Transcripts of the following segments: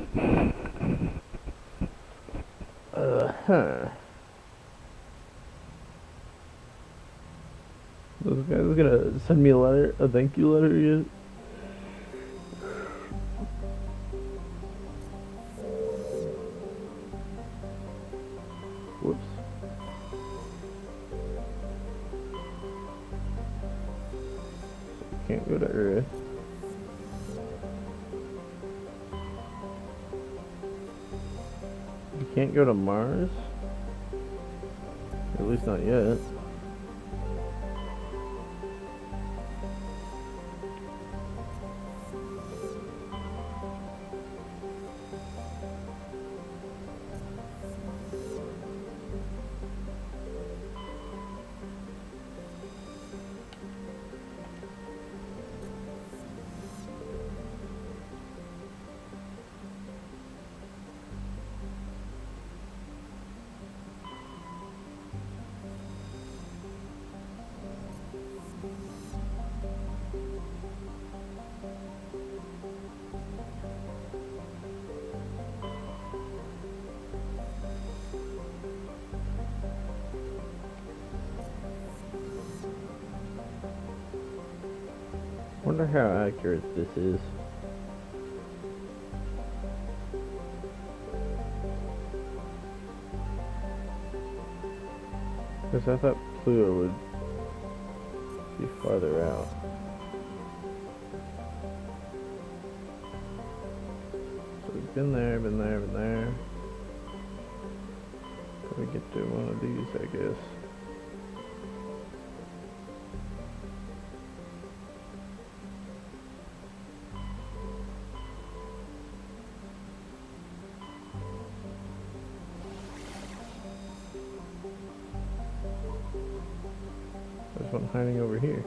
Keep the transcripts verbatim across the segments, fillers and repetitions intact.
Uh huh. This guy's gonna send me a letter, a thank you letter yet? Whoops. Can't go to Earth. You can't go to Mars? At least not yet. Wonder how accurate this is. Because I thought Pluto would be farther out. So we've been there, been there, been there. Can we get to one of these, I guess? There's one hiding over here.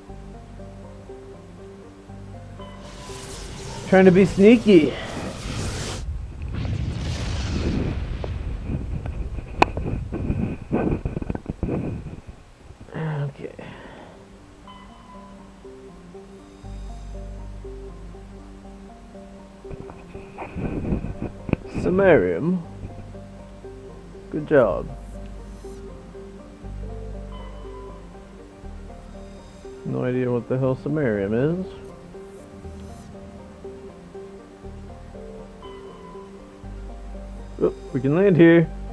Trying to be sneaky. Okay. Samarium. Good job. No idea what the hell Samarium is. Oh, we can land here.